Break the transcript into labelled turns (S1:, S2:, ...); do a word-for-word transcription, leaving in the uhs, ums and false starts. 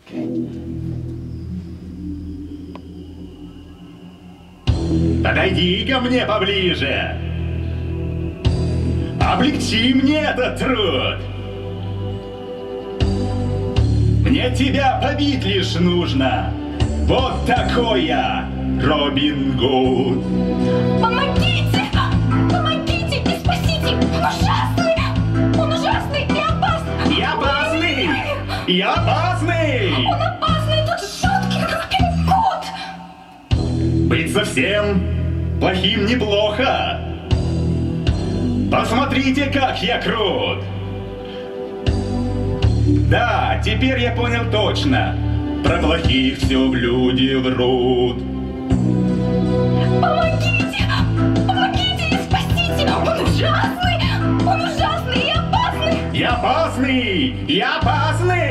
S1: Подойди ко мне поближе. Облегчи мне этот труд. Мне тебя побить лишь нужно. Вот такой я, Робин Гуд.
S2: Помогите! Помогите и спасите! Он ужасный! Он ужасный и опасный!
S1: И опасный! И опасный!
S2: Он опасный! Тут жуткий Робин Гуд!
S1: Быть совсем плохим неплохо. Посмотрите, как я крут. Да, теперь я понял точно. Про плохих все люди врут.
S2: Помогите! Помогите и спасите! Он ужасный! Он ужасный и опасный!
S1: И опасный! И опасный!